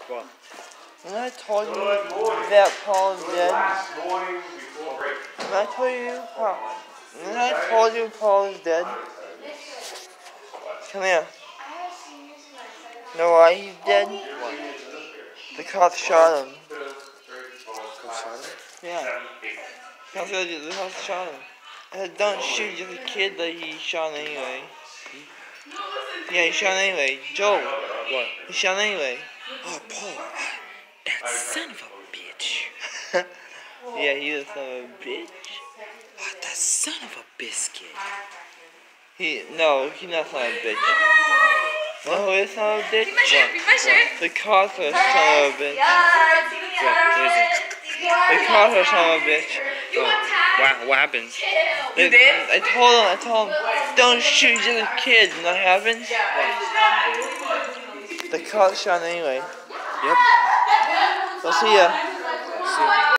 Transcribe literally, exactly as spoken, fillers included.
What? And I told you that Paul is dead. And I told you Paul. And I told you Paul is dead. Come here. Know why he's dead? What? The cops shot him. Cops shot him? Yeah. Cops the cops shot him. I said, don't shoot just a kid that he shot anyway. Yeah, he shot anyway. Joe. What? He shot anyway. Oh, Paul. That son of a bitch. Yeah, he was son of a bitch. Oh, that son of a biscuit. He no, he's not son of a bitch. No, who is son of a bitch? What? The cops are son of a bitch. What? What is it? The cops are son of a bitch. Oh. What, what happened? You did? I told him, I told him, don't shoot just a kid. And that happened? The cops shot anyway. Yep. I'll see ya. See ya.